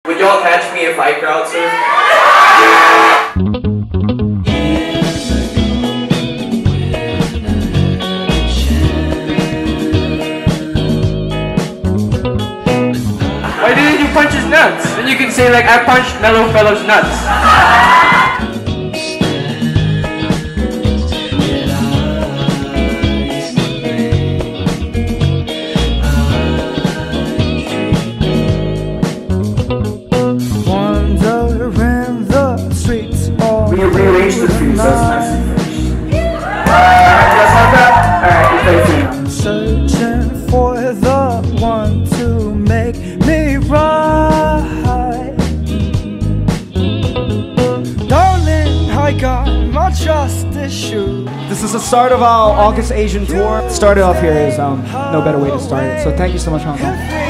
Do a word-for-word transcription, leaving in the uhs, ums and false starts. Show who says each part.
Speaker 1: Would y'all catch me if I crowd surf?
Speaker 2: Why didn't you punch his nuts? Then you can say like, I punched Mellow Fellow's nuts.
Speaker 1: We rearranged the food, so it's nice and fresh. Alright, just like that? Alright, we play food now.
Speaker 3: Searching for the one to make me right. Darling, I got my trust issue.
Speaker 4: This is the start of our August Asian tour. Started off here is um, no better way to start it. So thank you so much, Hong Kong.